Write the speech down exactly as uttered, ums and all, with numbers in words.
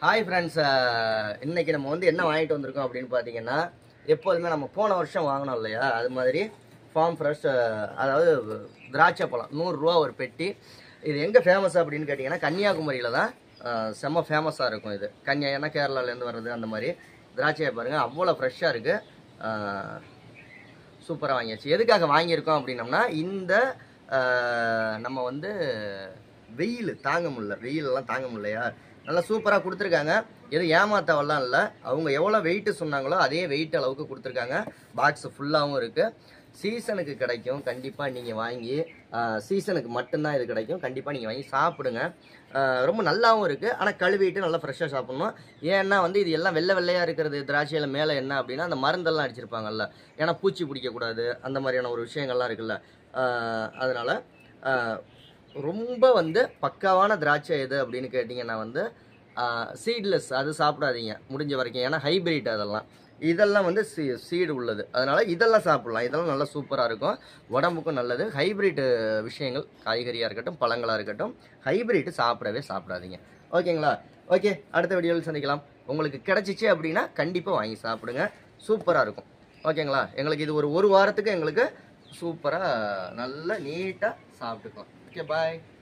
Hi friends, இன்னைக்கு நம்ம வந்து என்ன வாங்கிட்டு வந்திருக்கோம் அப்படின்னு பார்த்தீங்கன்னா, எப்போதுமே நம்ம போன வருஷம் வாங்கினோம் இல்லையா, அது மாதிரி ஃபார்ம் ஃப்ரெஷ், அதாவது திராட்சை பழம் நூறுரூவா ஒரு பெட்டி. இது எங்கே ஃபேமஸ் அப்படின்னு கேட்டிங்கன்னா, கன்னியாகுமரியில் தான் செம்ம ஃபேமஸாக இருக்கும் இது. கன்னியா ஏன்னா கேரளாலேருந்து வர்றது அந்த மாதிரி திராட்சையை பாருங்கள், அவ்வளோ ஃப்ரெஷ்ஷாக இருக்குது. சூப்பராக வாங்கியாச்சு. எதுக்காக வாங்கியிருக்கோம் அப்படின்னம்னா, இந்த நம்ம வந்து வெயில் தாங்க முடியல, வெயிலெல்லாம் தாங்க முடியலையா, நல்லா சூப்பராக கொடுத்துருக்காங்க. எதுவும் ஏமாத்தவெல்லாம் இல்லை, அவங்க எவ்வளோ வெயிட்டு சொன்னாங்களோ அதே வெயிட் அளவுக்கு கொடுத்துருக்காங்க. பாக்ஸ் ஃபுல்லாகவும் இருக்குது. சீசனுக்கு கிடைக்கும், கண்டிப்பாக நீங்கள் வாங்கி சீசனுக்கு மட்டும்தான் இது கிடைக்கும். கண்டிப்பாக நீங்கள் வாங்கி சாப்பிடுங்க. ரொம்ப நல்லாவும் இருக்குது, ஆனால் கழுவிட்டு நல்லா ஃப்ரெஷ்ஷாக சாப்பிட்ணும். ஏன்னா வந்து இது எல்லாம் வெள்ளை வெள்ளையாக இருக்கிறது திராட்சையில் மேலே என்ன அப்படின்னா, அந்த மருந்தெல்லாம் அடிச்சிருப்பாங்கல்ல, ஏன்னா பூச்சி பிடிக்கக்கூடாது அந்த மாதிரியான ஒரு விஷயங்கள்லாம் இருக்குல்ல. அதனால் ரொம்ப வந்து பக்காவான திராட்சை எது அப்படின்னு கேட்டிங்கன்னா வந்து சீட்லெஸ், அது சாப்பிடாதீங்க முடிஞ்ச வரைக்கும். ஏன்னா ஹைப்ரிட் அதெல்லாம், இதெல்லாம் வந்து சீ சீடு உள்ளது. அதனால் இதெல்லாம் சாப்பிட்லாம், இதெல்லாம் நல்லா சூப்பராக இருக்கும், உடம்புக்கும் நல்லது. ஹைப்ரிட்டு விஷயங்கள், காய்கறியாக இருக்கட்டும் பழங்களாக இருக்கட்டும், ஹைப்ரிட்டு சாப்பிடவே சாப்பிடாதீங்க. ஓகேங்களா? ஓகே, அடுத்த வீடியோவில் சந்திக்கலாம். உங்களுக்கு கிடச்சிச்சு அப்படின்னா கண்டிப்பாக வாங்கி சாப்பிடுங்க, சூப்பராக இருக்கும். ஓகேங்களா? எங்களுக்கு இது ஒரு ஒரு வாரத்துக்கு எங்களுக்கு சூப்பராக நல்லா நீட்டாக சாப்பிட்டுக்கலாம். ஓகே, பாய்.